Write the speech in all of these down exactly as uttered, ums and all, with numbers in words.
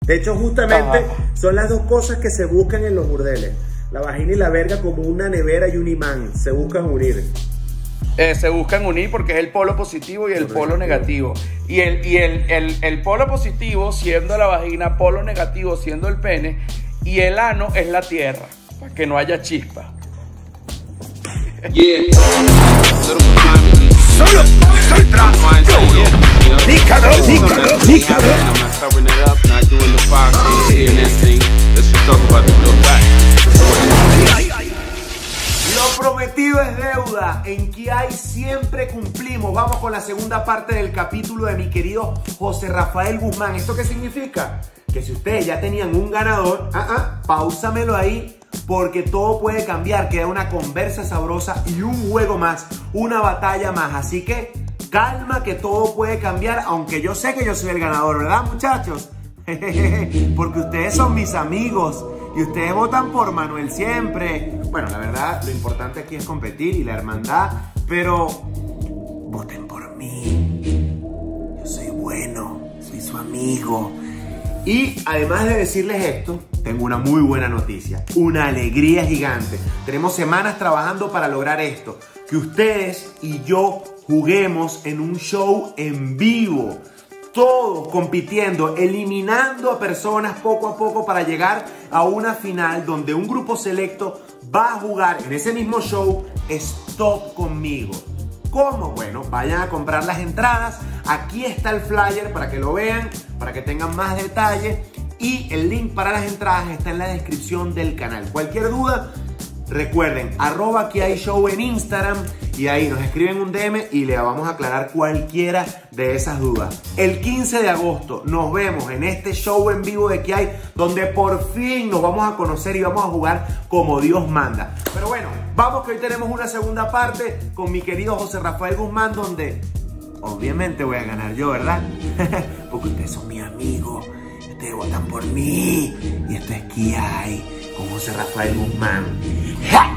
De hecho, justamente Ajá. son las dos cosas que se buscan en los burdeles. La vagina y la verga como una nevera y un imán. Se buscan unir. Eh, se buscan unir porque es el polo positivo y el polo negativo. Y, el, y el, el, el polo positivo siendo la vagina, polo negativo siendo el pene, y el ano es la tierra, para que no haya chispa. Yeah. Solo soy trans. Nícaro, nícaro, nícaro. Lo prometido es deuda. En Kiai siempre cumplimos. Vamos con la segunda parte del capítulo de mi querido José Rafael Guzmán. ¿Esto qué significa? Que si ustedes ya tenían un ganador, ah, ah, pausámelo ahí, porque todo puede cambiar. Queda una conversa sabrosa y un juego más, una batalla más. Así que calma, que todo puede cambiar, aunque yo sé que yo soy el ganador, ¿verdad, muchachos? Porque ustedes son mis amigos y ustedes votan por Manuel siempre. Bueno, la verdad, lo importante aquí es competir y la hermandad, pero voten por mí. Yo soy bueno, soy su amigo. Y además de decirles esto, tengo una muy buena noticia, una alegría gigante. Tenemos semanas trabajando para lograr esto, que ustedes y yo juguemos en un show en vivo. Todos compitiendo, eliminando a personas poco a poco para llegar a una final donde un grupo selecto va a jugar en ese mismo show Stop conmigo. ¿Cómo? Bueno, vayan a comprar las entradas. Aquí está el flyer para que lo vean, para que tengan más detalles. Y el link para las entradas está en la descripción del canal. Cualquier duda, recuerden, arroba que hay show en Instagram. Y ahí nos escriben un D M y le vamos a aclarar cualquiera de esas dudas. El quince de agosto nos vemos en este show en vivo de Kiai, donde por fin nos vamos a conocer y vamos a jugar como Dios manda. Pero bueno, vamos que hoy tenemos una segunda parte con mi querido José Rafael Guzmán, donde obviamente voy a ganar yo, ¿verdad? Porque ustedes son mis amigos, ustedes votan por mí. Y esto es Kiai con José Rafael Guzmán. ¡Ja!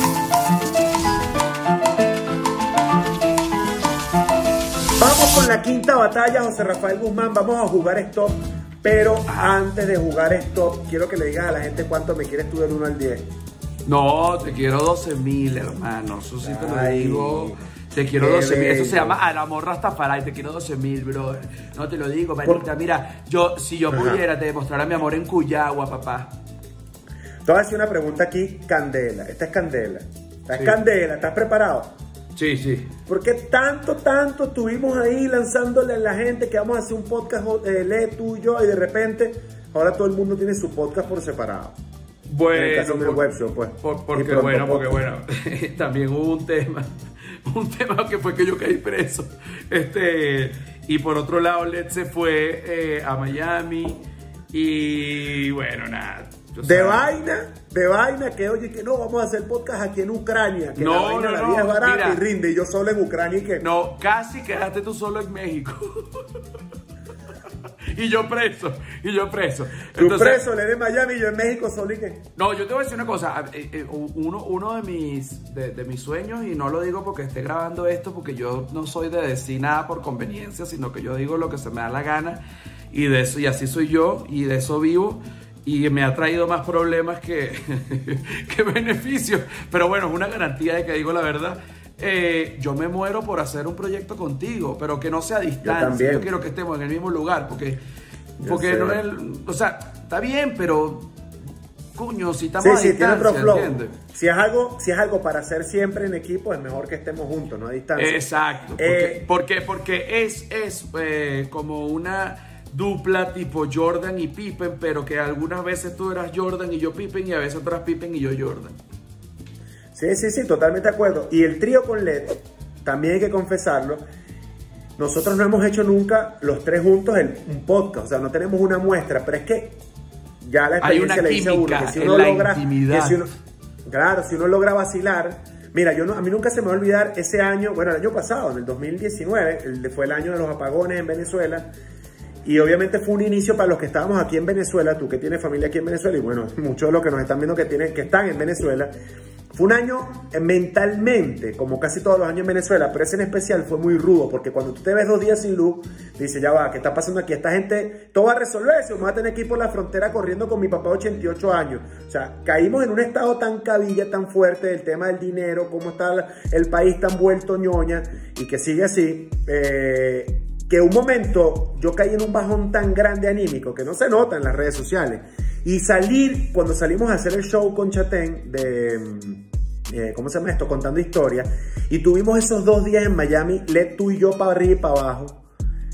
Vamos con la quinta batalla, José Rafael Guzmán. Vamos a jugar Stop. Pero antes de jugar Stop, quiero que le digas a la gente cuánto me quieres tú del uno al diez. No, te quiero doce mil, hermano. Eso sí te lo Ay, digo. Te quiero qué doce mil. Eso bello. se llama Al amor Rastafari. Te quiero doce mil, bro. No te lo digo, manita. Mira, yo, si yo pudiera, te demostrara mi amor en Cuyagua, papá. Te voy a decir una pregunta aquí, Candela. Esta es Candela. Esta es Sí. Candela. ¿Estás preparado? Sí, sí. ¿Por qué tanto, tanto estuvimos ahí lanzándole a la gente que vamos a hacer un podcast, eh, Le, tú y yo, y de repente ahora todo el mundo tiene su podcast por separado? Bueno, En el caso del por- web show, pues. por- Y porque pronto bueno, porque podcast. bueno, también hubo un tema, un tema que fue que yo caí preso. Este, y por otro lado, Led se fue eh, a Miami y bueno, nada. o De sea, vaina, de vaina, que oye, que no, vamos a hacer podcast aquí en Ucrania, que No, la vaina, no, la no, vida es barata mira. y rinde, y yo solo en Ucrania y que... No, casi quedaste tú solo en México. Y yo preso, y yo preso. Tú Entonces, preso, le de Miami y yo en México solo y que... no, yo te voy a decir una cosa. eh, eh, Uno, uno de, mis, de, de mis sueños, y no lo digo porque esté grabando esto, porque yo no soy de decir nada por conveniencia, sino que yo digo lo que se me da la gana, y de eso, y así soy yo, y de eso vivo, y me ha traído más problemas que, que beneficios. Pero bueno, es una garantía de que digo la verdad. Eh, yo me muero por hacer un proyecto contigo, pero que no sea a distancia. también. Yo quiero que estemos en el mismo lugar, porque, Yo porque sé. no es el- o sea, está bien, pero coño, si estamos Sí, a sí, tiene distancia, otro flow. ¿entiendes? Si es, algo, si es algo para hacer siempre en equipo, es mejor que estemos juntos, no a distancia. Exacto, porque, Eh, porque, porque es, es eh, como una dupla tipo Jordan y Pippen, pero que algunas veces tú eras Jordan y yo Pippen, y a veces tú eras Pippen y yo Jordan. Sí, sí, sí, totalmente de acuerdo. Y el trío con Led, también hay que confesarlo, nosotros no hemos hecho nunca los tres juntos el, un podcast, o sea, no tenemos una muestra, pero es que ya la Hay experiencia una le dice a uno química que si en uno la logra, intimidad. que si uno, claro, si uno logra vacilar, mira, yo no, a mí nunca se me va a olvidar ese año, bueno, el año pasado, en el dos mil diecinueve, el, fue el año de los apagones en Venezuela. Y obviamente fue un inicio para los que estábamos aquí en Venezuela, tú que tienes familia aquí en Venezuela, y bueno, muchos de los que nos están viendo que, tienen, que están en Venezuela, Fue un año eh, mentalmente, como casi todos los años en Venezuela, pero ese en especial fue muy rudo, porque cuando tú te ves dos días sin luz, dices, ya va, ¿qué está pasando aquí? Esta gente, todo va a resolverse, vamos a tener que ir por la frontera corriendo con mi papá de ochenta y ocho años. O sea, caímos en un estado tan cabilla, tan fuerte del tema del dinero, cómo está el país tan vuelto ñoña, y que sigue así, eh, que un momento yo caí en un bajón tan grande anímico, que no se nota en las redes sociales. Y salir, cuando salimos a hacer el show con Chatén de, eh, ¿cómo se llama esto? Contando historias. Y tuvimos esos dos días en Miami, Led, tú y yo para arriba y para abajo.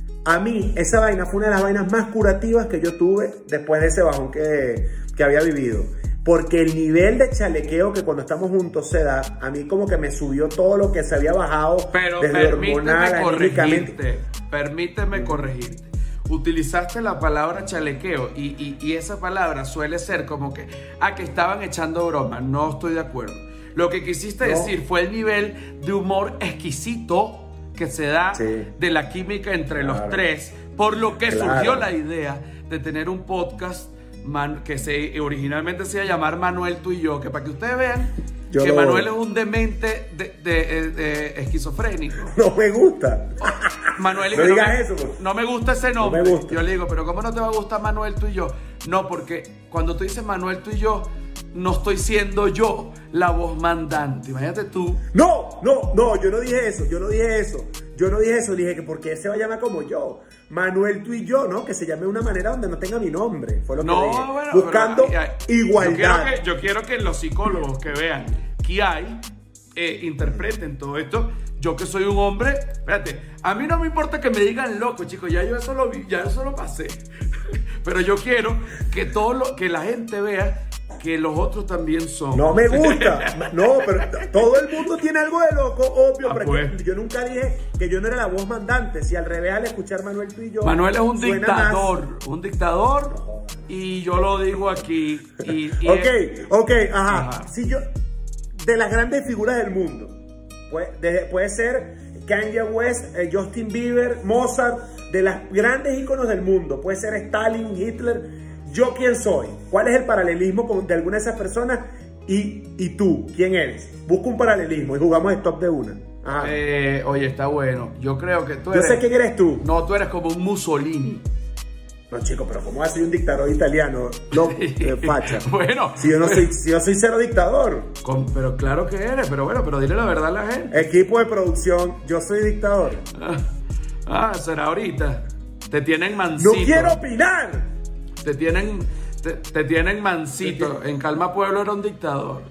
A mí, esa vaina fue una de las vainas más curativas que yo tuve después de ese bajón que, que había vivido. Porque el nivel de chalequeo que cuando estamos juntos se da, a mí como que me subió todo lo que se había bajado. Pero desde hormonal, permíteme corregirte, permíteme corregirte. Utilizaste la palabra chalequeo y, y, y esa palabra suele ser como que, ah, que estaban echando broma. No estoy de acuerdo. Lo que quisiste no. decir fue el nivel de humor exquisito que se da sí. de la química entre claro. los tres, por lo que claro. surgió la idea de tener un podcast man, que se, originalmente se iba a llamar Manuel, tú y yo, que para que ustedes vean yo que Manuel es un demente de, de, de, de esquizofrénico. No me gusta. Manuel, no digas no me, eso. Pues. No me gusta ese nombre. No me gusta. Yo le digo, pero ¿cómo no te va a gustar Manuel, tú y yo? No, porque cuando tú dices Manuel, tú y yo, no estoy siendo yo la voz mandante. Imagínate tú. No, no, no, yo no dije eso. Yo no dije eso. Yo no dije eso. Dije que porque se va a llamar como yo. Manuel, tú y yo, ¿no? Que se llame de una manera donde no tenga mi nombre. Fue lo que no, dije. Bueno, buscando pero, igualdad. Yo quiero, que, yo quiero que los psicólogos que vean que hay, eh, interpreten todo esto. Yo que soy un hombre, espérate, a mí no me importa que me digan loco, chicos, ya yo eso lo vi, ya eso lo pasé. Pero yo quiero que todo lo, que la gente vea que los otros también son. No me gusta. No, pero todo el mundo tiene algo de loco, obvio. Ah, pero pues. yo nunca dije que yo no era la voz mandante. Si al revés, al escuchar Manuel, tú y yo. Manuel es un dictador. Más. Un dictador. No. Y yo lo digo aquí. Y, y ok, es... ok, ajá. ajá. Si yo. De las grandes figuras del mundo. Puede, de, puede ser Kanye West, eh, Justin Bieber, Mozart. De las grandes íconos del mundo. Puede ser Stalin, Hitler. ¿Yo quién soy? ¿Cuál es el paralelismo con, de alguna de esas personas? Y, y tú, ¿quién eres? Busca un paralelismo y jugamos stop de una. Ajá. Eh, oye, está bueno. Yo creo que tú eres... Yo sé quién eres tú. No, tú eres como un Mussolini. No, chico, pero ¿cómo vas a ser un dictador italiano? No, eh, facha. Bueno. Si yo no soy, si yo soy cero dictador. Con, pero claro que eres, pero bueno, pero dile la verdad a la gente. Equipo de producción, yo soy dictador. Ah, ah será ahorita. Te tienen mansito. ¡No quiero opinar! Te tienen, te, te tienen mansito. En Calma Pueblo era un dictador.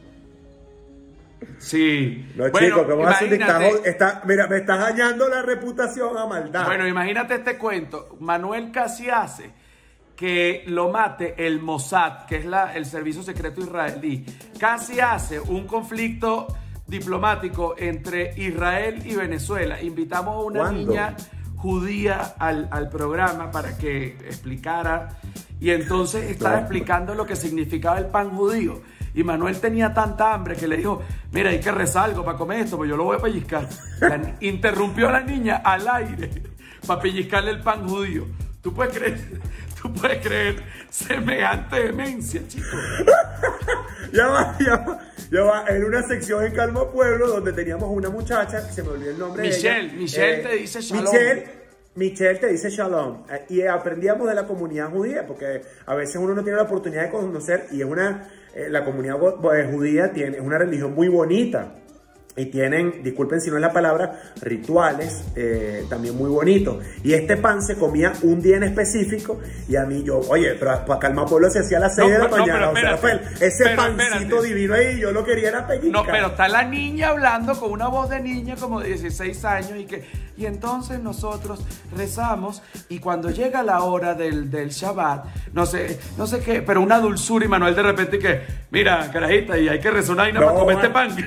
Sí. No, bueno, chico, ¿cómo vas a ser un dictador? Está, mira, me estás dañando la reputación a maldad. Bueno, imagínate este cuento. Manuel casi hace que lo mate el Mossad, que es la, el servicio secreto israelí. Casi hace un conflicto diplomático entre Israel y Venezuela. Invitamos a una ¿Cuándo? niña judía al, al programa para que explicara, y entonces estaba explicando lo que significaba el pan judío, y Manuel tenía tanta hambre que le dijo, mira, hay que rezar algo para comer esto, pues yo lo voy a pellizcar. La, interrumpió a la niña al aire para pellizcarle el pan judío. ¿Tú puedes creer, tú puedes creer semejante demencia, chicos? Ya va, ya va, ya va. En una sección en Calma Pueblo donde teníamos una muchacha, que se me olvidó el nombre Michelle, de ella. Michelle eh, te dice shalom. Michelle, Michelle te dice shalom. Eh, y aprendíamos de la comunidad judía, porque a veces uno no tiene la oportunidad de conocer, y es una, eh, la comunidad judía tiene, es una religión muy bonita. Y tienen, disculpen si no es la palabra, rituales eh, también muy bonitos. Y este pan se comía un día en específico. Y a mí yo, oye, pero para Calma Pueblo se hacía a las seis de la mañana. O sea, Rafael, ese pero, pancito espérate. divino ahí, yo lo quería era pellizcar. No, pero está la niña hablando con una voz de niña como de dieciséis años. Y que y entonces nosotros rezamos. Y cuando llega la hora del, del Shabbat, no sé, no sé qué, pero una dulzura. Y Manuel de repente que, mira, carajita, y hay que rezar una vaina no, para comer este pan.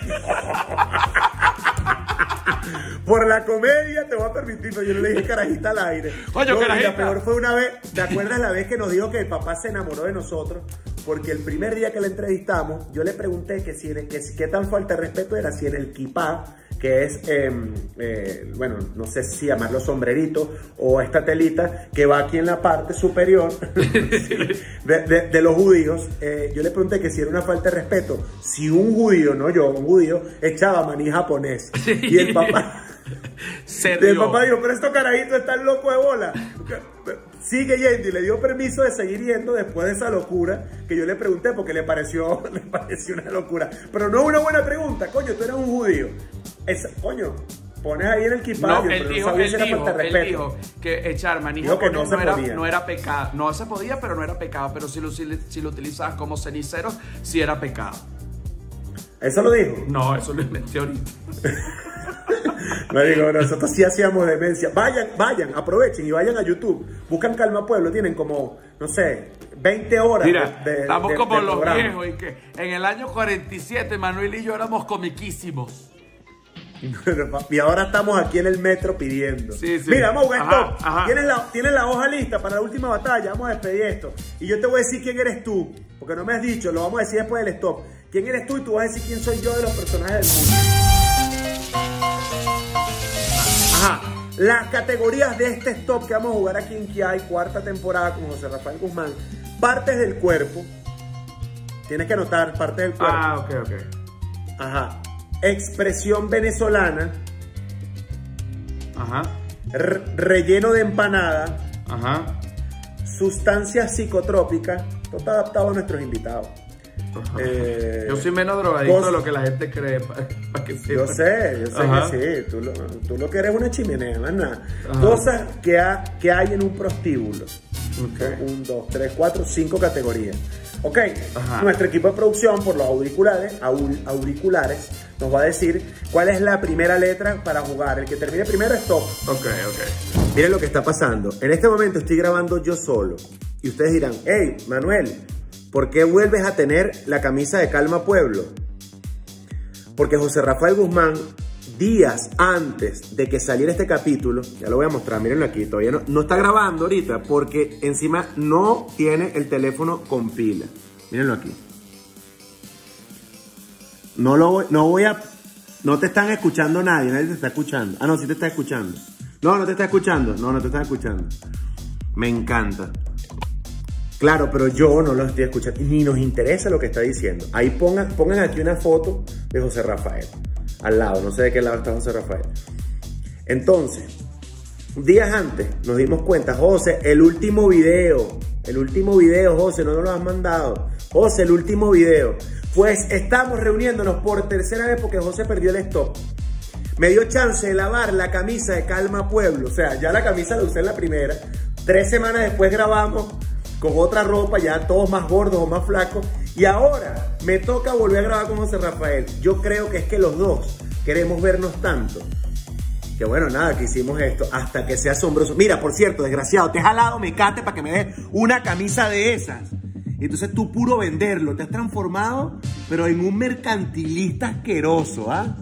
Por la comedia te voy a permitir, pero yo no le dije carajita al aire. Oye, no, carajita. Y la peor fue una vez, ¿te acuerdas la vez que nos dijo que el papá se enamoró de nosotros? Porque el primer día que le entrevistamos, yo le pregunté que si que, qué tan falta de respeto era si en el kipá, que es, eh, eh, bueno, no sé si llamarlo sombrerito o esta telita que va aquí en la parte superior de, de, de los judíos. Eh, yo le pregunté que si era una falta de respeto, si un judío, no yo, un judío, echaba maní japonés. Sí. Y el papá... el papá dijo, pero estos carajitos están locos de bola. Sigue yendo y le dio permiso de seguir yendo después de esa locura que yo le pregunté porque le pareció, le pareció una locura. Pero no una buena pregunta, coño, tú eres un judío. Esa, coño, pones ahí en el kipayo, no, él pero dijo, no sabía él si era dijo, falta de él respeto. dijo que echar maní Dijo que japonés no no, se era, podía. no era pecado. No se podía, pero no era pecado. Pero si lo, si, si lo utilizabas como cenicero, sí era pecado. ¿Eso lo dijo? No, eso lo inventé ahorita. No digo, nosotros sí hacíamos demencia. Vayan, vayan, aprovechen y vayan a YouTube. Buscan Calma Pueblo, tienen como, no sé, veinte horas. Mira, de, de, estamos de, como de los programa. viejos y que en el año cuarenta y siete Manuel y yo éramos comiquísimos. Y ahora estamos aquí en el metro pidiendo. Sí, sí. Mira, vamos a jugar Ajá, stop. ajá. ¿Tienes la, tienes la hoja lista para la última batalla. Vamos a despedir esto. Y yo te voy a decir quién eres tú. Porque no me has dicho, lo vamos a decir después del stop. ¿Quién eres tú? Y tú vas a decir quién soy yo de los personajes del mundo. Ajá. Las categorías de este stop que vamos a jugar aquí en Kiai, cuarta temporada con José Rafael Guzmán. Partes del cuerpo. Tienes que anotar partes del cuerpo. Ah, ok, ok. Ajá. Expresión venezolana. Ajá. R- relleno de empanada. Ajá. Sustancias psicotrópicas. Todo está adaptado a nuestros invitados. Eh, yo soy menos drogadicto vos, de lo que la gente cree. Para, para que yo sé, yo sé Ajá. que sí. Tú lo, tú lo que eres una chimenea, más nada. Ajá. Cosas que, ha, que hay en un prostíbulo. Okay. Un, dos, tres, cuatro, cinco categorías. Ok, Ajá. Nuestro equipo de producción por los auriculares, aur, auriculares nos va a decir cuál es la primera letra para jugar. El que termine primero es stop. Ok, ok. Miren lo que está pasando. En este momento estoy grabando yo solo. Y ustedes dirán, hey, Manuel, ¿por qué vuelves a tener la camisa de Calma Pueblo? Porque José Rafael Guzmán, días antes de que saliera este capítulo, ya lo voy a mostrar, mírenlo aquí, todavía no, no está grabando ahorita porque encima no tiene el teléfono con pila. Mírenlo aquí. No lo voy, no voy a... No te están escuchando nadie, nadie te está escuchando. Ah, no, sí te está escuchando. No, no te está escuchando. No, no te está escuchando. Me encanta. Claro, pero yo no lo estoy escuchando. Ni nos interesa lo que está diciendo. Ahí pongan, pongan aquí una foto de José Rafael. Al lado, no sé de qué lado está José Rafael. Entonces, días antes nos dimos cuenta, José, el último video. El último video, José, no nos lo has mandado. José, el último video. Pues estamos reuniéndonos por tercera vez porque José perdió el stop. Me dio chance de lavar la camisa de Calma Pueblo. O sea, ya la camisa la usé en la primera. Tres semanas después grabamos con otra ropa, ya todos más gordos o más flacos. Y ahora me toca volver a grabar con José Rafael. Yo creo que es que los dos queremos vernos tanto. Que bueno, nada, que hicimos esto hasta que sea asombroso. Mira, por cierto, desgraciado, te he jalado mecate para que me des una camisa de esas. Entonces tú puro venderlo, te has transformado, pero en un mercantilista asqueroso, ¿ah?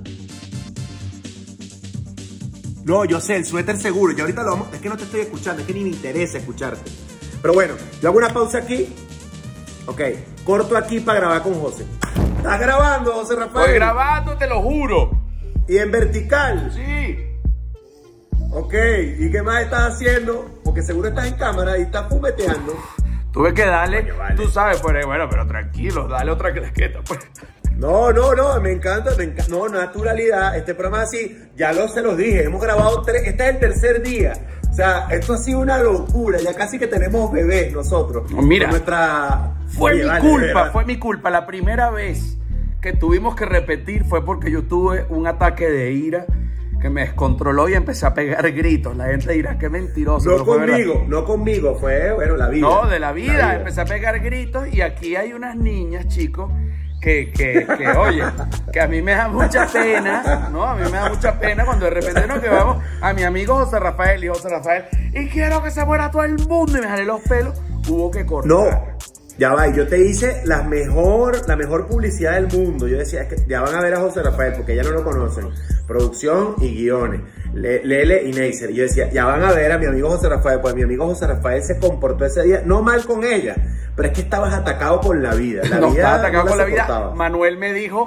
No, yo sé, el suéter seguro, y ahorita lo vamos, es que no te estoy escuchando, es que ni me interesa escucharte. Pero bueno, yo hago una pausa aquí, ok, corto aquí para grabar con José. ¿Estás grabando, José Rafael? Estoy grabando, te lo juro. ¿Y en vertical? Sí. Ok, ¿y qué más estás haciendo? Porque seguro estás en cámara y estás fumeteando. Tuve que darle, Coño, vale. tú sabes, pues, bueno, pero tranquilo, dale otra clasqueta, pues. No, no, no, me encanta, me encanta, no, naturalidad, este programa es así, ya lo se los dije, hemos grabado tres, este es el tercer día, o sea, esto ha sido una locura, ya casi que tenemos bebés nosotros. Mira, con nuestra... Fue Oye, mi vale, culpa, fue mi culpa, la primera vez que tuvimos que repetir fue porque yo tuve un ataque de ira que me descontroló y empecé a pegar gritos. La gente dirá, qué mentiroso. No pero fue conmigo, verdad. no conmigo, fue, bueno, la vida. No, de la vida. la vida, empecé a pegar gritos y aquí hay unas niñas, chicos, que, que, que, oye, que a mí me da mucha pena, ¿no? A mí me da mucha pena cuando de repente nos llevamos a mi amigo José Rafael y José Rafael, y quiero que se muera todo el mundo, y me jalé los pelos, hubo que cortar. No, ya va, yo te hice la mejor, la mejor publicidad del mundo. Yo decía, es que ya van a ver a José Rafael, porque ya no lo conocen. Producción y guiones, Le, Lele y Neisser. Yo decía, ya van a ver a mi amigo José Rafael, pues mi amigo José Rafael se comportó ese día, no mal con ella, pero es que estabas atacado por la vida. La no vida estaba atacado no por la soportaba. vida. Manuel me dijo,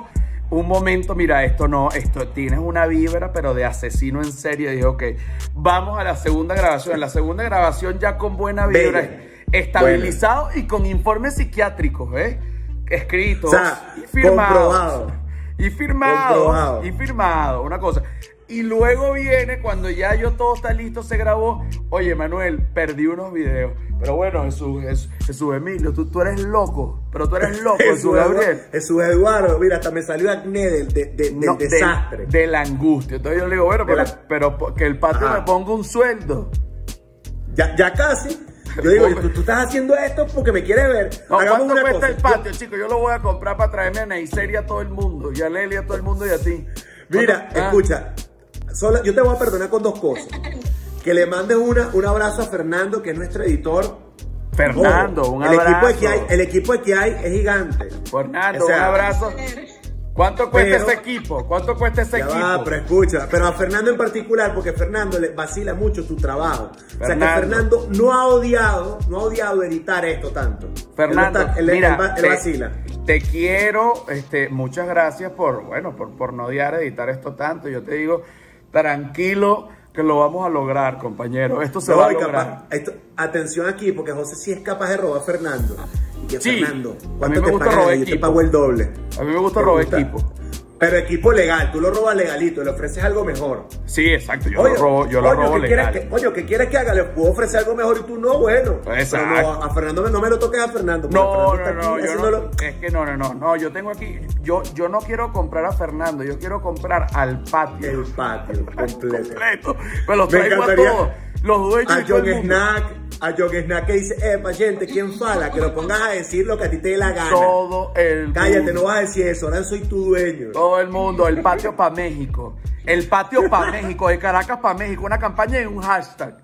un momento, mira, esto no, esto tienes una vibra, pero de asesino en serie. Dije, ok, vamos a la segunda grabación. En la segunda grabación ya con buena vibra, Bella. estabilizado Buena. Y con informes psiquiátricos, ¿eh? Escritos, o sea, y firmados. Comprobado. Y firmado, comprobado. y firmado, una cosa. Y luego viene, cuando ya yo todo está listo, se grabó. Oye, Manuel, perdí unos videos. Pero bueno, Jesús, Jesús, Jesús Emilio, tú, tú eres loco. Pero tú eres loco, Jesús, Jesús Gabriel. Jesús Eduardo, mira, hasta me salió acné del, de, de, del no, desastre. De, de la angustia. Entonces yo le digo, bueno, pero, la... pero que el patio Ajá. me ponga un sueldo. Ya, ya casi. Yo digo, tú, tú estás haciendo esto porque me quieres ver. No, Hagamos ¿cuánto una cuesta cosa? el patio, yo... chico? Yo lo voy a comprar para traerme a Neisserie a todo el mundo. Y a Leli a todo el mundo y a ti. Mira, ah. escucha. Solo, yo te voy a perdonar con dos cosas. Que le mandes una, un abrazo a Fernando, que es nuestro editor. Fernando, oh, un el abrazo. Equipo de que hay, el equipo de que hay es gigante. Fernando, o sea, un abrazo. ¿Cuánto cuesta pero, ese equipo? ¿Cuánto cuesta ese ya equipo? Va, pero escucha, pero a Fernando en particular, porque Fernando le vacila mucho tu trabajo. Fernando. O sea que Fernando no ha odiado, no ha odiado editar esto tanto. Fernando, él está, él, mira, él, él, él te, vacila. Te quiero, este, muchas gracias por, bueno, por, por no odiar editar esto tanto. Yo te digo, tranquilo, que lo vamos a lograr, compañero. Esto se no, va a lograr. Capaz, esto, atención aquí, porque José sí es capaz de robar a Fernando. Y que sí, Fernando, ¿cuánto te pagan? Yo te pago el doble. A mí me gusta robar equipo. Pero equipo legal, tú lo robas legalito, le ofreces algo mejor. Sí, exacto, yo oye, lo robo, yo oye, lo robo ¿qué legal. Que, coño, ¿qué quieres que haga? Le puedo ofrecer algo mejor y tú no, bueno. Exacto. No, a Fernando no me lo toques a Fernando. No, Fernando no, no, yo no, lo... es que no, no, no, no, yo tengo aquí, yo, yo no quiero comprar a Fernando, yo quiero comprar al patio. El patio, completo. completo. Me lo traigo a todos, los dueños a y todo John el mundo. Snack, a John Snack que dice, eh, paciente, ¿quién fala? Que lo pongas a decir lo que a ti te dé la gana. Todo el Cállate, mundo. no vas a decir eso, ahora soy tu dueño. Todo el mundo, el patio para México. El patio para México, de Caracas para México, una campaña y un hashtag.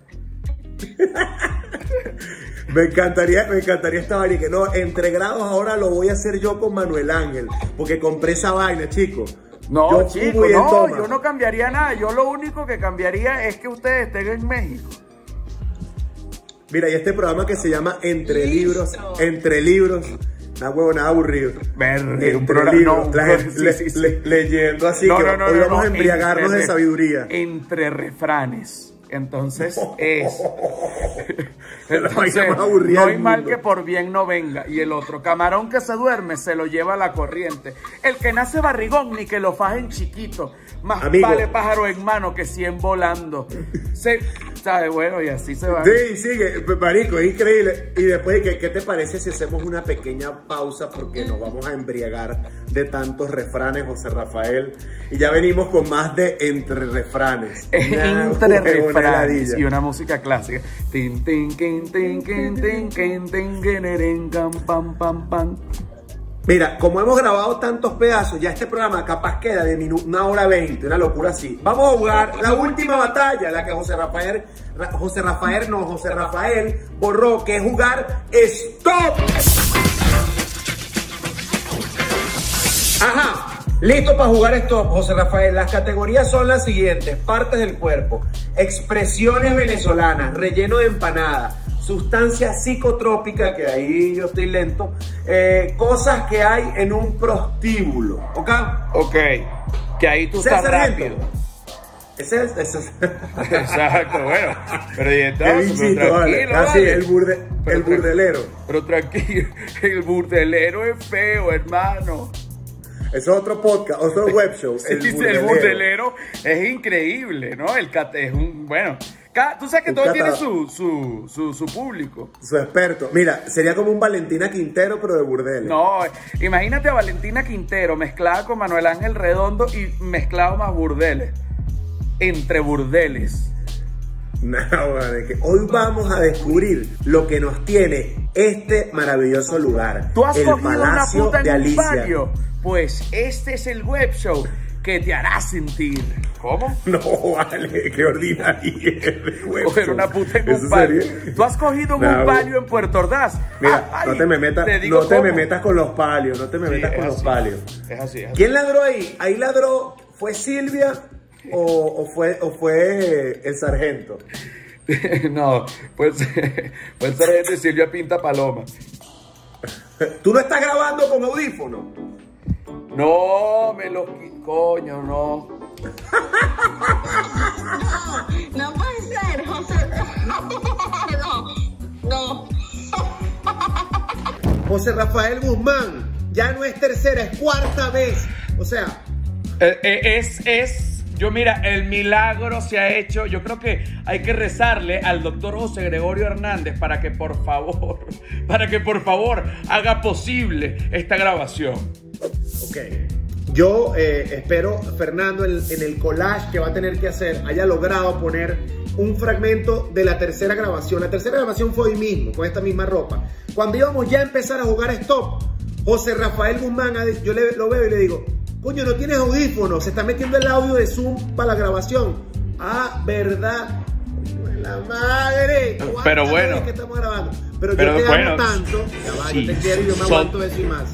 Me encantaría, me encantaría esta vaina. Que no, entre grados ahora lo voy a hacer yo con Manuel Ángel. Porque compré esa vaina, chicos. No, yo chicos, no, yo no cambiaría nada. Yo lo único que cambiaría es que ustedes estén en México. Mira, y este programa que se llama Entre Libros, Entre Libros, nada huevo, nada aburrido. Verde, un programa, libros, no, la gente, sí, le, sí, sí. Le, leyendo así no, que no, no, hoy no, vamos no, a embriagarnos entre, de sabiduría. Entre refranes. Entonces es. Entonces, no hay mal que por bien no venga. Y el otro, camarón que se duerme se lo lleva a la corriente. El que nace barrigón ni que lo fajen chiquito. Más Amigo. Vale pájaro en mano que cien volando. Se, ¿sabe? Bueno, y así se va. Sí, sigue, marico, es increíble. Y después, ¿qué, ¿qué te parece si hacemos una pequeña pausa? Porque nos vamos a embriagar de tantos refranes, José Rafael. Y ya venimos con más de Entre Refranes. Entre refranes. Y una música clásica. Tin, tin, tin, tin, tin, tin, tin, tin, tin, pam, pam, pam. Mira, como hemos grabado tantos pedazos, ya este programa capaz queda de una hora veinte, una locura así. Vamos a jugar la última batalla, la que José Rafael, José Rafael no, José Rafael borró, que es jugar Stop. Ajá. Listo para jugar esto, José Rafael. Las categorías son las siguientes: partes del cuerpo, expresiones venezolanas, relleno de empanada, sustancia psicotrópica, que ahí yo estoy lento, eh, cosas que hay en un prostíbulo, ¿ok? Ok, que ahí tú estás rápido. Ese es, ese es. Exacto, bueno. Pero y entonces, bichito, pero vale. tranquilo, Así, vale. el, burde, pero, el burdelero. Pero tranquilo, el burdelero es feo, hermano. Es otro podcast, otro web show. Sí, el, burdelero. el burdelero es increíble, ¿no? El cate es un, bueno, cada, tú sabes que un todo tiene su, su, su, su público. Su experto. Mira, sería como un Valentina Quintero, pero de burdeles. No, imagínate a Valentina Quintero mezclada con Manuel Ángel Redondo y mezclado más burdeles. Entre burdeles. No, vale, que hoy vamos a descubrir lo que nos tiene este maravilloso lugar. ¿Tú has el cogido Palacio una puta de en Alicia. un palio? Pues este es el web show que te hará sentir. ¿Cómo? No, vale, qué ordinario. Coger una puta en un palio. Sería? ¿Tú has cogido no, un palio en Puerto Ordaz? Mira, ah, no te me metas, te no te me metas con los palios, no te me sí, metas con así, los palios. Es así, es así. ¿Quién ladró ahí? Ahí ladró, ¿fue Silvia o, o fue o fue el sargento? No, pues fue el sargento Silvia Pinta Paloma. ¿Tú no estás grabando con audífono? No, me lo qui- coño, no. No puede ser, José. No, no. José Rafael Guzmán, ya no es tercera, es cuarta vez. O sea, Eh, eh, Es, es, yo mira, el milagro se ha hecho. Yo creo que hay que rezarle al doctor José Gregorio Hernández para que por favor, para que por favor haga posible esta grabación. ok. Yo eh, espero, Fernando, en, en el collage que va a tener que hacer, haya logrado poner un fragmento de la tercera grabación. La tercera grabación fue hoy mismo, con esta misma ropa. Cuando íbamos ya a empezar a jugar Stop, José Rafael Guzmán, yo le, lo veo y le digo, coño, no tienes audífonos, se está metiendo el audio de Zoom para la grabación. Ah, ¿verdad? Coño, la madre. Pero bueno. Es que estamos grabando. Pero, Pero yo te bueno, amo tanto, ya va, sí, yo te quiero y yo me son- aguanto eso y más.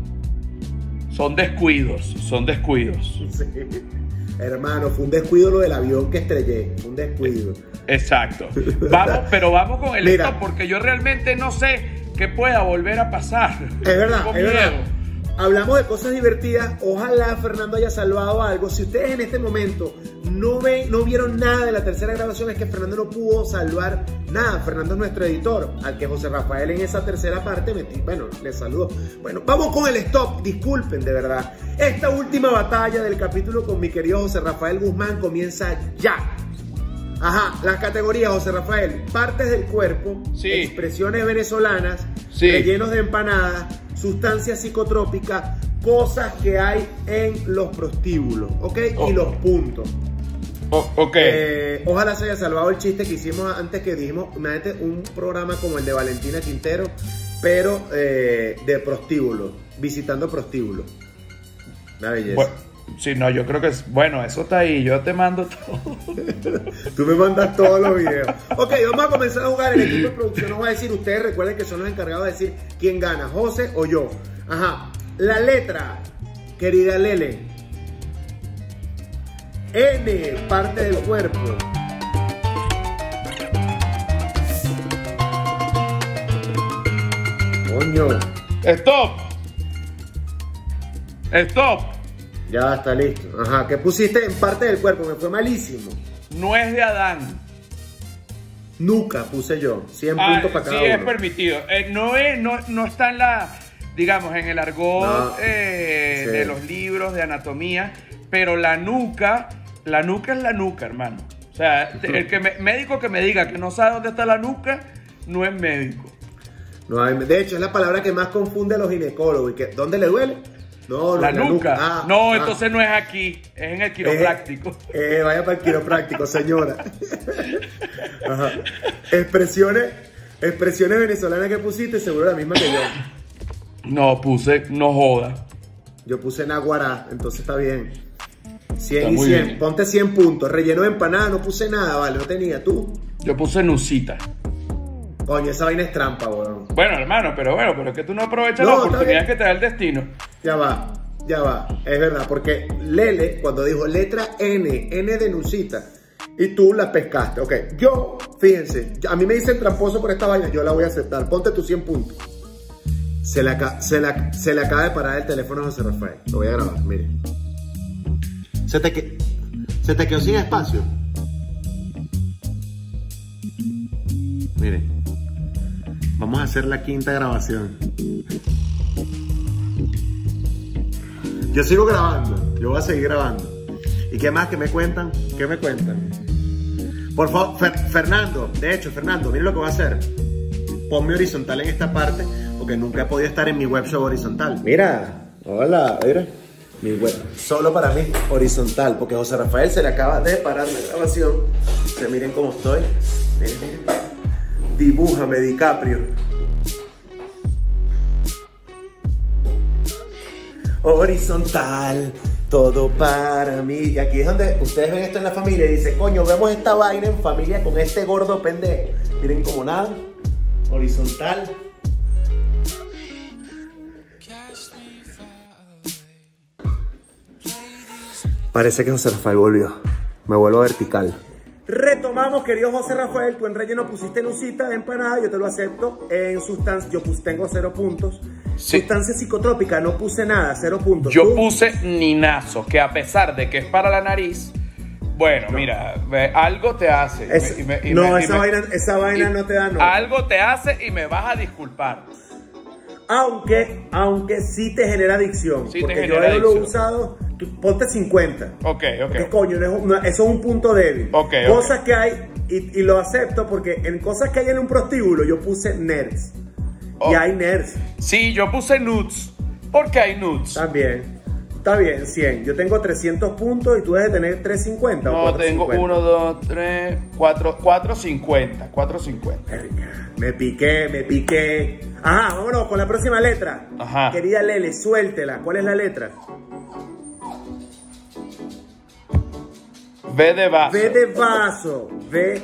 Son descuidos, son descuidos. Sí. Hermano, fue un descuido lo del avión que estrellé, fue un descuido. Exacto. Vamos, pero vamos con el Mira. stop porque yo realmente no sé qué pueda volver a pasar. Es verdad, Tengo es verdad. miedo. Hablamos de cosas divertidas. Ojalá Fernando haya salvado algo. Si ustedes en este momento no ven, no vieron nada de la tercera grabación, es que Fernando no pudo salvar nada. Fernando es nuestro editor, al que José Rafael en esa tercera parte metí. Bueno, le saludo. Bueno, vamos con el stop. Disculpen, de verdad. Esta última batalla del capítulo con mi querido José Rafael Guzmán comienza ya. Ajá, las categorías, José Rafael: partes del cuerpo, Sí. expresiones venezolanas, Sí. rellenos de empanadas, sustancias psicotrópicas, cosas que hay en los prostíbulos, ¿ok? Oh. Y los puntos. O- ok. Eh, ojalá se haya salvado el chiste que hicimos antes, que dijimos, imagínate un programa como el de Valentina Quintero, pero eh, de prostíbulos, visitando prostíbulos. Una belleza. Bueno, sí, no, yo creo que es, bueno, eso está ahí. Yo te mando todo. Tú me mandas todos los videos. Ok, vamos a comenzar a jugar. El equipo de producción nos va a decir, ustedes recuerden que son los encargados de decir quién gana, José o yo. Ajá. La letra, querida Lele. N, parte del cuerpo. Coño. Stop. Stop. Ya está listo. Ajá. ¿Qué pusiste en parte del cuerpo? Me fue malísimo. Nuez de Adán. Nuca puse yo. cien Ah, puntos para sí, cada es uno. permitido. Eh, no, es, no, no está en la, digamos, en el argot No, eh, sí. de los libros de anatomía, pero la nuca, la nuca es la nuca, hermano. O sea, el que me- médico que me diga que no sabe dónde está la nuca, no es médico. No, hay- de hecho, es la palabra que más confunde a los ginecólogos. ¿Y que, ¿dónde le duele? No, no, La en la nuca. Ah, no, ah. entonces no es aquí, es en el quiropráctico. Eh, eh, vaya para el quiropráctico, señora. Ajá. Expresiones, expresiones venezolanas que pusiste, seguro la misma que yo. No, puse, no joda. Yo puse Naguará, entonces está bien. cien Está y muy cien, bien. ponte cien puntos. Relleno de empanada, no puse nada, vale, no tenía tú. Yo puse nucita. Coño, esa vaina es trampa, weón. Bueno, hermano, pero bueno, pero es que tú no aprovechas No, la está oportunidad bien. que te da el destino. Ya va, ya va, es verdad, porque Lele, cuando dijo letra N, N de Nusita, y tú la pescaste, ok. Yo, fíjense, a mí me dicen tramposo por esta vaina, yo la voy a aceptar, ponte tus cien puntos. Se le, aca- se la- se le acaba de parar el teléfono a José Rafael, lo voy a grabar, mire. Se te, que- se te quedó sin espacio. Mire, vamos a hacer la quinta grabación. Yo sigo grabando, yo voy a seguir grabando. ¿Y qué más? ¿Qué me cuentan? ¿Qué me cuentan? Por favor, Fer- Fernando, de hecho, Fernando, mire lo que voy a hacer. Ponme horizontal en esta parte, porque nunca he podido estar en mi web show horizontal. Mira, hola, mira. Mi web, solo para mí, horizontal, porque José Rafael se le acaba de parar la grabación. Que miren cómo estoy. Miren, miren. Dibújame, DiCaprio. Horizontal, todo para mí. Y aquí es donde ustedes ven esto en la familia y dicen, coño, vemos esta vaina en familia con este gordo pendejo. Miren como nada. Horizontal. Parece que José Rafael volvió. Me vuelvo vertical. Retomamos, querido José Rafael. Tú en relleno pusiste nucita de empanada. Yo te lo acepto. En sustancia, yo pues, tengo cero puntos. Sí. Sustancia psicotrópica, no puse nada, cero puntos. Yo ¿Tú? puse ninazo, que a pesar de que es para la nariz, bueno, No. mira, ve, algo te hace. y Es- me- y me- y no, me- y esa me- vaina, esa vaina y no te da no. Algo te hace y me vas a disculpar. Aunque, aunque sí te genera adicción. Sí te porque yo genera lo he adicción. usado, tú ponte cincuenta. Ok, ok. ¿Qué coño? No es un- no, eso es un punto débil. Ok, Cosas ok. que hay, y, y lo acepto porque en cosas que hay en un prostíbulo yo puse nerds. Oh. Y hay nerds Sí, yo puse nudes, porque hay nudes. también. Está bien, cien. Yo tengo trescientos puntos y tú debes tener trescientos cincuenta. No, tengo uno, dos, tres, cuatro, cuatro cincuenta, cuatro cincuenta. Me piqué, me piqué. Ajá, vámonos con la próxima letra. Ajá. Querida Lele, suéltela. ¿Cuál es la letra? V de vaso. V de vaso. V.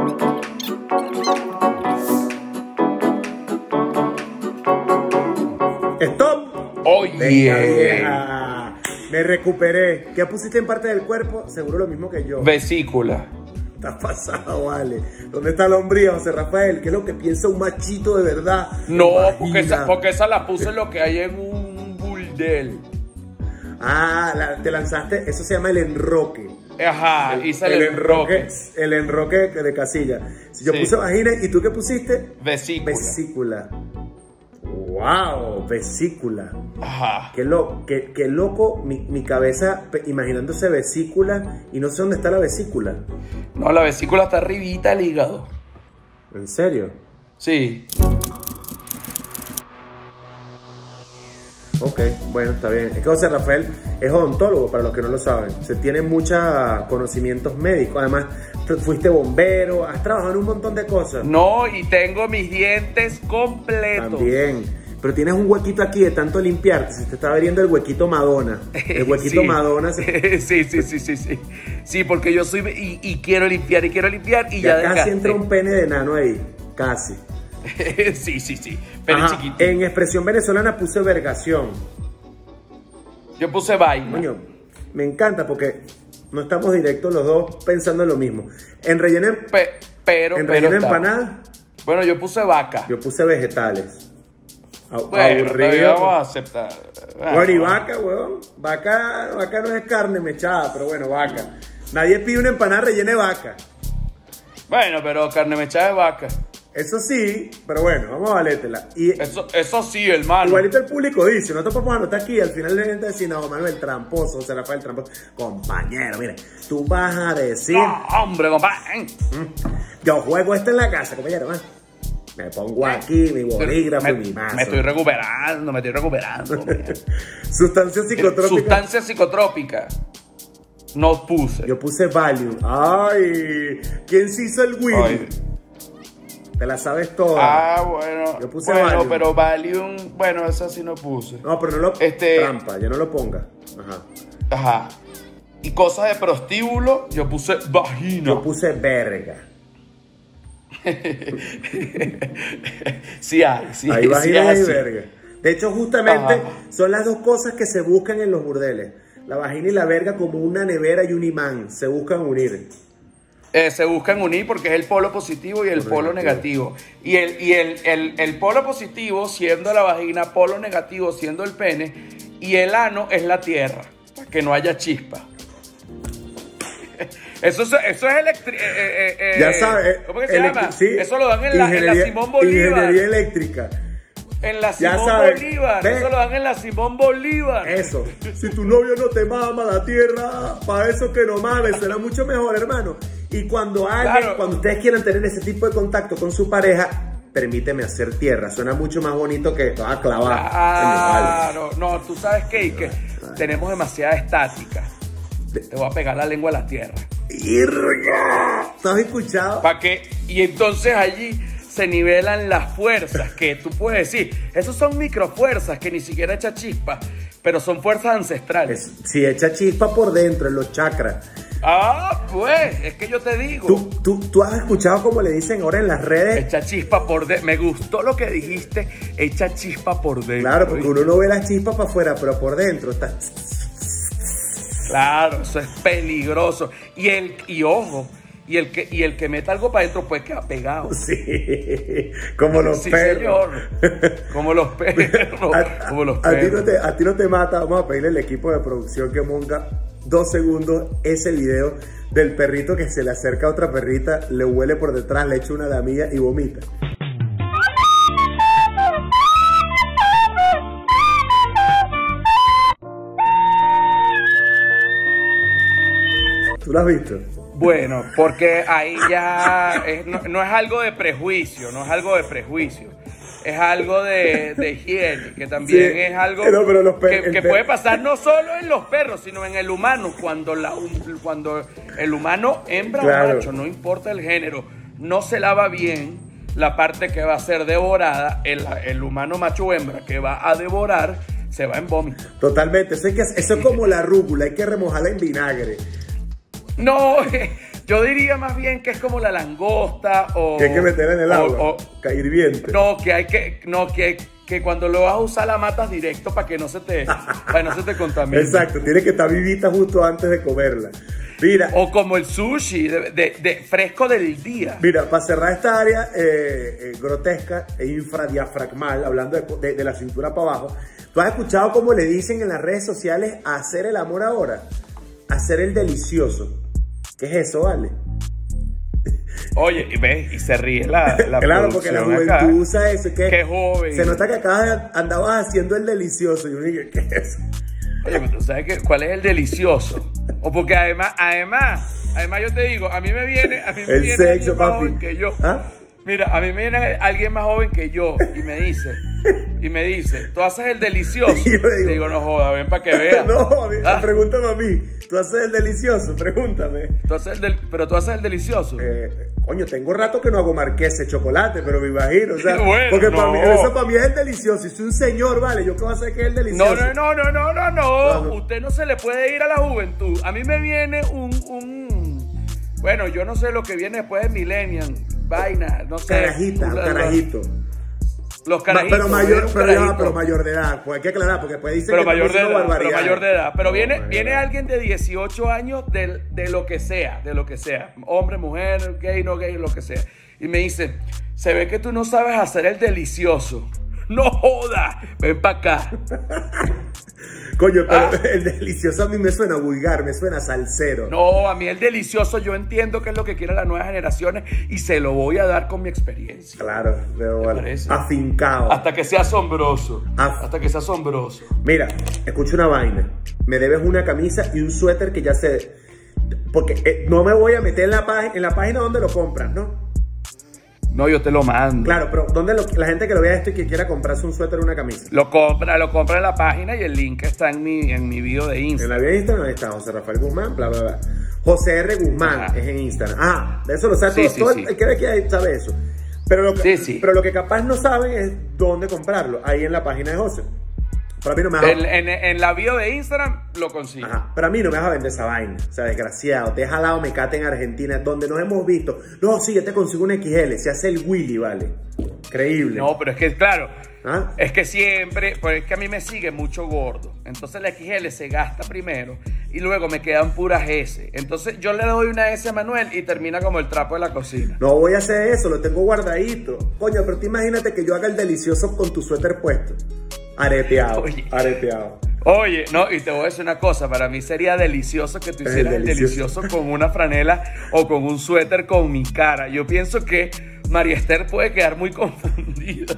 Stop. Oye. Venga, vieja. Me recuperé. ¿Qué pusiste en parte del cuerpo? Seguro lo mismo que yo. Vesícula. Estás pasado, vale. ¿Dónde está la hombría, José Rafael? ¿Qué es lo que piensa un machito de verdad? No, porque Imagina. esa, porque esa la puse lo que hay en un burdel. Ah, la- te lanzaste, eso se llama el enroque. Ajá, hice el, el enroque, enroque. el enroque de casilla. Si yo Sí. puse vagina, ¿y tú qué pusiste? Vesícula. Vesícula. Wow, vesícula. Ajá. Qué, lo, qué, qué loco mi, mi cabeza pe- imaginándose vesícula y no sé dónde está la vesícula. No, la vesícula está arribita del hígado. ¿En serio? Sí. Ok, bueno, está bien. Es que José Rafael es odontólogo, para los que no lo saben. Se tiene muchos conocimientos médicos. Además, tú fuiste bombero, has trabajado en un montón de cosas. No, y tengo mis dientes completos. También. Pero tienes un huequito aquí de tanto limpiarte. Se te está abriendo el huequito Madonna. El huequito Sí. Madonna. Se... sí, sí, sí, sí, sí. Sí, porque yo soy y, y quiero limpiar y quiero limpiar y ya, Ya casi desgasté. entra un pene de nano ahí. Casi. sí, sí, sí. Pero Ajá, chiquito. en expresión venezolana puse vergación. Yo puse vaina. Coño, me encanta porque no estamos directos los dos pensando en lo mismo. En relleno, en, Pe- pero, en pero relleno está- empanada, Bueno, yo puse vaca. yo puse vegetales. A- Bueno, todavía aburrido. vamos a aceptar. Bueno, y vaca, weón. Vaca, vaca no es carne mechada, pero bueno, vaca. Nadie pide una empanada rellena de vaca. Bueno, pero carne mechada de vaca. Eso sí, pero bueno, vamos a valértela. Y Eso, eso sí, hermano. igualito el público dice, nosotros podemos anotar aquí, al final la gente dice, no, Manuel Tramposo, José Rafael Tramposo. Compañero, mire, tú vas a decir, No, hombre, compadre. yo juego esto en la casa, compañero, ¿eh? Me pongo aquí mi bolígrafo me, y mi mazo. me estoy recuperando, me estoy recuperando. mira. Sustancia psicotrópica. Sustancia psicotrópica. No puse. Yo puse Valium. Ay, ¿quién se hizo el Wii? Ay. Te la sabes toda. Ah, bueno. Yo puse bueno, Valium. pero Valium, bueno, esa sí no puse. No, pero no lo Este- trampa, ya no lo ponga. Ajá. Ajá. Y cosas de prostíbulo, yo puse vagina. Yo puse verga. sí hay, sí, Ahí sí vagina hay y así. verga. De hecho, justamente Ajá. son las dos cosas que se buscan en los burdeles. La vagina y la verga como una nevera y un imán. Se buscan unir. Eh, se buscan unir porque es el polo positivo y el Polo polo negativo. Y, el, y el, el, el polo positivo siendo la vagina, polo negativo siendo el pene, y el ano es la tierra, para que no haya chispa. Eso, es- eso es electricidad. Ya sabes. ¿Cómo que se electri- llama? sí, Eso lo dan en la, en la ingeniería- Simón Bolívar. Ingeniería eléctrica. En la Ya Simón sabes, Bolívar. ve. Eso lo dan en la Simón Bolívar. Eso. Si tu novio no te mama la tierra, para eso que no mames, será mucho mejor, hermano. Y cuando alguien, Claro. cuando ustedes quieran tener ese tipo de contacto con su pareja, permíteme hacer tierra. Suena mucho más bonito que a clavar. Claro, no, tú sabes qué, que tenemos demasiada estática. Te voy a pegar la lengua a la tierra. ¡Irga! ¿Tú has escuchado? ¿Para qué? Y entonces allí se nivelan las fuerzas que tú puedes decir. Esos son microfuerzas que ni siquiera echa chispa, pero son fuerzas ancestrales. Es- si echa chispa por dentro, en los chakras. Ah, pues, es que yo te digo. ¿Tú, tú, tú has escuchado como le dicen ahora en las redes? Echa chispa por dentro. Me gustó lo que dijiste, echa chispa por dentro. Claro, porque uno no ve las chispas para afuera, pero por dentro está... Claro, eso es peligroso. Y, el, y ojo, Y el que, y el que meta algo para adentro pues queda pegado. Sí, como los Sí, perros. señor. Como los perros. A, Como los a ti no perros. te, a ti no te mata. Vamos a pedirle al equipo de producción que ponga dos segundos ese video del perrito que se le acerca a otra perrita, le huele por detrás, le echa una lamilla y vomita. ¿Tú lo has visto? Bueno, porque ahí ya es- no, no es algo de prejuicio, no es algo de prejuicio. Es algo de, de higiene, que también Sí, es algo pero- pero los per- que, el que per- puede pasar no solo en los perros, sino en el humano. Cuando, la, cuando el humano, hembra Claro. o macho, no importa el género, no se lava bien la parte que va a ser devorada, el, el humano macho o hembra que va a devorar, se va en vómito. Totalmente. Eso, hay que, eso es como la rúcula, hay que remojarla en vinagre. No, yo diría más bien que es como la langosta o... Que hay que meterla en el o- agua, o- caer hirviente. No, que hay que, no, que, que cuando lo vas a usar la matas directo para que no se te, para que no se te contamine. Exacto, tiene que estar vivita justo antes de comerla. Mira, O como el sushi, de, de- de fresco del día. mira, para cerrar esta área eh, eh, grotesca e infradiafragmal, hablando de, de- de la cintura para abajo, ¿tú has escuchado cómo le dicen en las redes sociales hacer el amor ahora? Hacer el delicioso. ¿Qué es eso, vale? Oye, y ves, y se ríe la, la Claro, porque la producción juventud acá. usa eso. Que Qué joven. Se nota que acá andabas haciendo el delicioso. Y yo dije, ¿qué es eso? Oye, pero tú sabes que, cuál es el delicioso. O porque además, además, además yo te digo, a mí me viene, a mí me El viene sexo, alguien más papi. joven que yo. ¿Ah? Mira, a mí me viene alguien más joven que yo y me dice, y me dice, tú haces el delicioso. Y yo le digo, digo, no joda, ven para que veas. No, a mí- Ah, pregúntame a mí. Tú haces el delicioso, pregúntame. tú haces el del- pero tú haces el delicioso. Eh, coño, tengo rato que no hago marqués de chocolate, pero me imagino, o sea, Bueno, porque para no. mí, eso para mí es el delicioso. Y soy un señor, vale, yo qué voy a hacer que es el delicioso. No, no, no, no, no, no, No, no. no. Usted no se le puede ir a la juventud. A mí me viene un, un bueno, yo no sé lo que viene después de Millennium, vaina, no sé. Carajita, Los- carajito. Los Ma- carajitos. pero mayor, viene un pero, ya, carajito. pero mayor de edad, pues hay que aclarar, porque después dicen Pero que mayor estamos de diciendo edad, pero barbaridades. mayor de edad. Pero No, viene, mayor viene de edad. alguien de dieciocho años de, de lo que sea, de lo que sea. Hombre, mujer, gay, no gay, lo que sea. Y me dice, se ve que tú no sabes hacer el delicioso. No joda, ven para acá. Coño, pero Ah. el delicioso a mí me suena vulgar, me suena salsero. No, a mí el delicioso yo entiendo que es lo que quieren las nuevas generaciones y se lo voy a dar con mi experiencia. Claro, pero bueno, parece? afincado. Hasta que sea asombroso. Ah. Hasta que sea asombroso. Mira, escucha una vaina. Me debes una camisa y un suéter que ya sé. Porque eh, no me voy a meter en la, página, en la página donde lo compras, ¿no? No, yo te lo mando. Claro, pero ¿dónde lo- la gente que lo vea esto y que quiera comprarse un suéter o una camisa? Lo compra, lo compra en la página y el link está en mi, en mi video de En Instagram. la vida de Instagram está José Rafael Guzmán, bla, bla, bla. José R. Guzmán Ajá. es en Instagram. Ah, de eso lo sabe Sí, todo. sí, todo sí. el, el que ve que hay sabe eso. Pero lo, que, Sí, sí. pero lo que capaz no saben es dónde comprarlo. Ahí en la página de José. Pero a mí no me vas a... En, en, en la bio de Instagram lo consigo. Ajá, pero a mí no me vas a vender esa vaina. O sea, desgraciado. Te he jalado mecate en Argentina, donde nos hemos visto. No, sí, yo te consigo un X L. Se hace el Willy, vale. Increíble. No, pero es que, claro, ¿Ah? es que siempre, pues es que a mí me sigue mucho gordo. Entonces la X L se gasta primero y luego me quedan puras S. Entonces yo le doy una S a Manuel y termina como el trapo de la cocina. No voy a hacer eso, lo tengo guardadito. Coño, pero tú imagínate que yo haga el delicioso con tu suéter puesto. Areteado, Oye. areteado. Oye, no, y te voy a decir una cosa, para mí sería delicioso que tú Es hicieras el delicioso. delicioso con una franela o con un suéter con mi cara. Yo pienso que María Esther puede quedar muy confundida.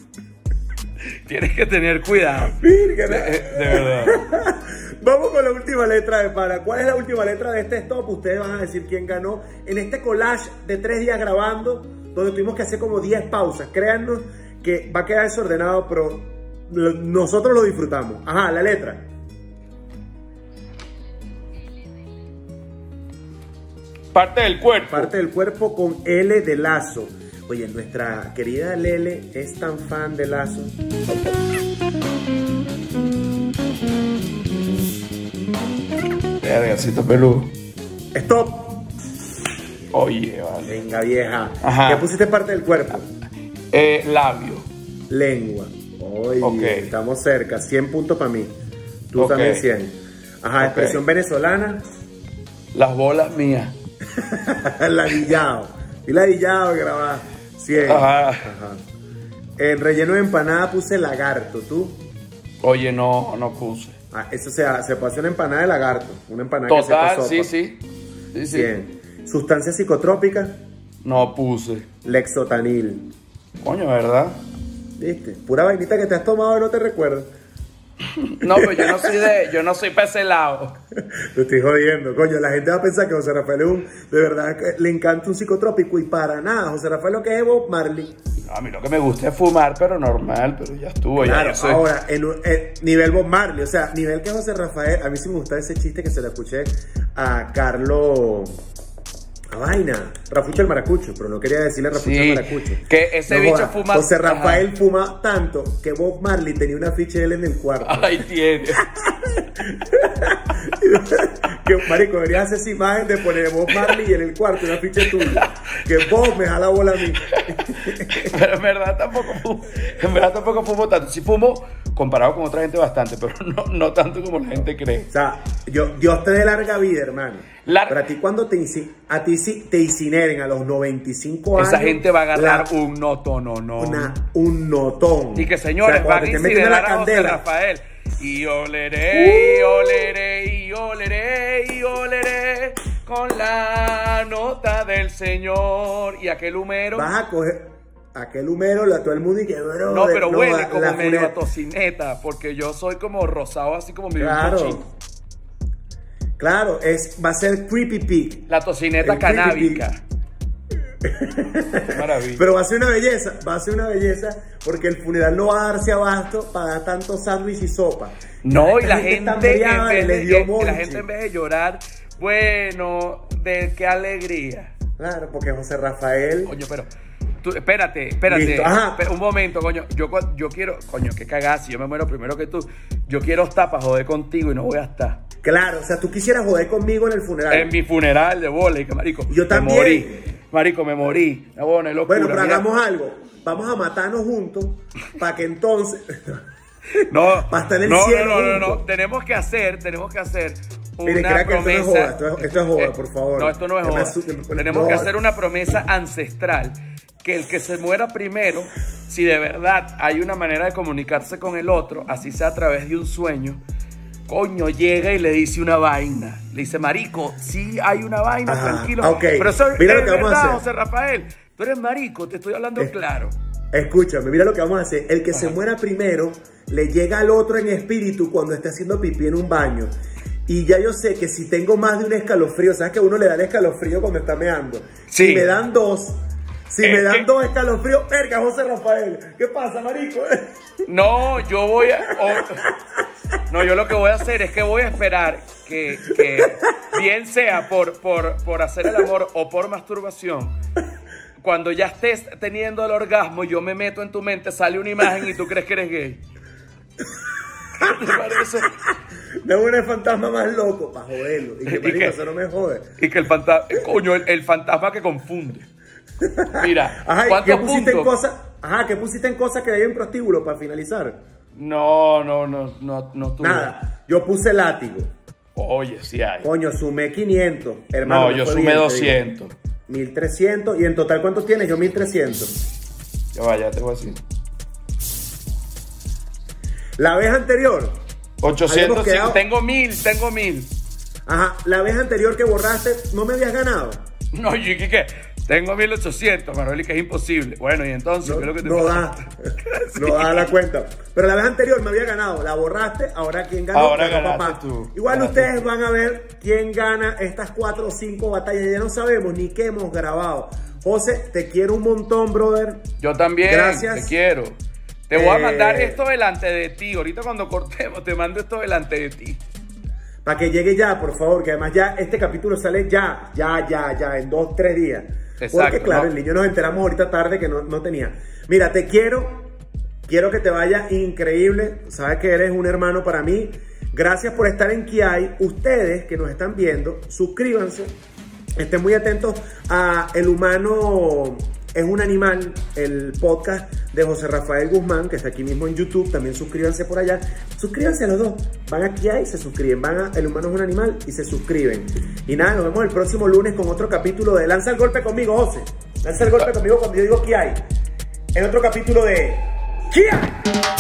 Tienes que tener cuidado. Virgen. De, de verdad. Vamos con la última letra de para. ¿Cuál es la última letra de este stop? Ustedes van a decir quién ganó. En este collage de tres días grabando, donde tuvimos que hacer como diez pausas. Créannos que va a quedar desordenado, pero lo- nosotros lo disfrutamos. Ajá, la letra. Parte del cuerpo. Parte del cuerpo con L de Lazo. Oye, nuestra querida Lele es tan fan de Lazo. Vergacito peludo. Stop. Oye, vale. Venga, vieja. Ajá. ¿Qué pusiste parte del cuerpo? Eh, labio. Lengua. Oye, Ok. estamos cerca. cien puntos para mí. Tú Ok. también cien. Ajá, Ok. expresión venezolana. Las bolas mías. Ladillado. Y ladillado grabado. cien. Ajá. Ajá. En relleno de empanada puse lagarto, ¿tú? Oye, no, no puse. Ah, eso se, se puede hacer una empanada de lagarto. Una empanada Total, que sepa sí, sopa. sí. Sí, sí. Bien. Sustancia psicotrópica, No puse. lexotanil. Coño, ¿verdad? ¿Viste? Pura vainita que te has tomado y no te recuerdas. No, pues yo no soy de, yo no soy pecelado. Te estoy jodiendo, coño. La gente va a pensar que José Rafael es un, de verdad, que le encanta un psicotrópico y para nada. José Rafael lo que es Bob Marley. A mí lo que me gusta es fumar, pero normal, pero ya estuvo. Claro, ya yo soy- ahora, en, un- en nivel Bob Marley, o sea, nivel que José Rafael, a mí sí me gusta ese chiste que se le escuché a Carlos, a vaina, Rafucho el Maracucho, pero no quería decirle Rafucho Sí, el Maracucho. que ese No bicho joda, fuma- José Rafael Ajá. fuma tanto que Bob Marley tenía una ficha de él en el cuarto. Ay, tiene. Que, marico, deberías hacer esa imagen de poner Bob Marley en el cuarto, una ficha tuya. Que Bob me jala bola a mí. Pero en verdad tampoco fumo. En verdad tampoco fumo tanto. Sí fumo comparado con otra gente bastante, pero no, no tanto como la gente cree. O sea, yo, Dios te dé larga vida, hermano. Lar- Pero a ti cuando te, inci- a ti sí te incineren a los noventa y cinco años. Esa gente va a agarrar la- un noto, no, no. una, un notón. Y que señores, O sea, cuando van a te estén metiendo incinerar a José Rafael. Y oleré, y oleré, y oleré, y oleré con la nota del Señor. Y aquel humero. Vas a coger aquel humero, la todo el mundo y que bro. No, pero no, huele la- como la medio funer- a tocineta, porque yo soy como rosado, así como medio Claro. cochino. Claro, es, va a ser Creepy Pig. La tocineta El creepy canábica. Maravilla. Pero va a ser una belleza, va a ser una belleza porque el funeral no va a darse abasto para dar tanto sándwich y sopa. No, y Esta la gente, está hambriada, en vez le de, dio eh, la monchi. gente en vez de llorar, bueno, de qué alegría. Claro, porque José Rafael. Coño, pero tú, espérate, espérate, Listo, ajá. espera un momento, coño. Yo, cu- yo quiero, coño, qué cagada, si yo me muero primero que tú. Yo quiero estar para joder contigo y no voy a estar. Claro, o sea, tú quisieras joder conmigo en el funeral. En mi funeral de bola, y que marico. Yo me también. morí. Marico, me morí. No, bueno, es locura. Bueno, pero mira. hagamos algo. Vamos a matarnos juntos para que entonces. No, para estar en el no, cielo no, no, no, juntos. Tenemos que hacer, tenemos que hacer una Miren, crea que esto no es promesa. joda, esto es- esto es joda, Eh, por favor. No, esto no es Que me joda. asu- me- Tenemos no. que hacer una promesa ancestral. Que el que se muera primero, si de verdad hay una manera de comunicarse con el otro, así sea a través de un sueño, coño, llega y le dice una vaina. Le dice, marico, sí hay una vaina, Ajá, tranquilo. ok. Pero eso Mira es lo que vamos a verdad, hacer. José Rafael. Tú eres marico, te estoy hablando Eh, claro. Escúchame, mira lo que vamos a hacer. El que se Ajá. muera primero le llega al otro en espíritu cuando está haciendo pipí en un baño. Y ya yo sé que si tengo más de un escalofrío, ¿sabes que uno le da el escalofrío cuando está meando? Sí. Si me dan dos, si Es me dan que- dos escalofríos, verga, José Rafael. ¿Qué pasa, marico? No, yo voy a... o- no, yo lo que voy a hacer es que voy a esperar que, que bien sea por, por, por hacer el amor o por masturbación, cuando ya estés teniendo el orgasmo, yo me meto en tu mente, sale una imagen y tú crees que eres gay. ¿Qué te parece? Me une el fantasma más loco para joderlo. Y que, ¿Y marico, qué? eso no me jode. Y que el fantasma... Coño, el, el fantasma que confunde. Mira, Ajá, ¿y ¿cuántos ¿qué pusiste en puntos? cosas? Ajá, ¿qué pusiste en cosas que hay en prostíbulo para finalizar? No, no, no, no, no tuve. Nada, yo puse látigo. Oye, sí hay. Coño, sumé quinientos. Hermano, No, me yo fue sumé bien, te digo. doscientos. mil trescientos. ¿Y en total cuántos tienes? Yo mil trescientos. Ya vaya, te voy a decir. La vez anterior. ochocientos, Habíamos quedado- tengo mil, tengo mil. Ajá, la vez anterior que borraste, ¿no me habías ganado? No, yo ¿qué, qué? Tengo mil ochocientos, Manuel, y que es imposible. Bueno, y entonces, No, ¿qué es lo que te no pasa? da. No da la cuenta. Pero la vez anterior me había ganado. La borraste, ahora quién ganó. Ahora Ganó ganaste papá. tú. Igual Ganaste ustedes tú. van a ver quién gana estas cuatro o cinco batallas. Ya no sabemos ni qué hemos grabado. José, te quiero un montón, brother. Yo también, Gracias. te quiero. Te voy a Eh, mandar esto delante de ti. Ahorita cuando cortemos, te mando esto delante de ti. Para que llegue ya, por favor, que además ya este capítulo sale ya, ya, ya, ya, en dos, tres días. Exacto, Porque claro, ¿no? el niño nos enteramos ahorita tarde que no, no tenía. Mira, te quiero, quiero que te vaya increíble. Sabes que eres un hermano para mí. Gracias por estar en Kiai. Ustedes que nos están viendo, suscríbanse. Estén muy atentos a El Humano es un animal, el podcast de José Rafael Guzmán, que está aquí mismo en YouTube. También suscríbanse por allá. Suscríbanse a los dos. Van aquí y se suscriben. Van a El Humano es un Animal y se suscriben. Y nada, nos vemos el próximo lunes con otro capítulo de Lanza el Golpe conmigo, José. Lanza el golpe conmigo cuando yo digo ¿qué hay? En otro capítulo de ¿qué hay?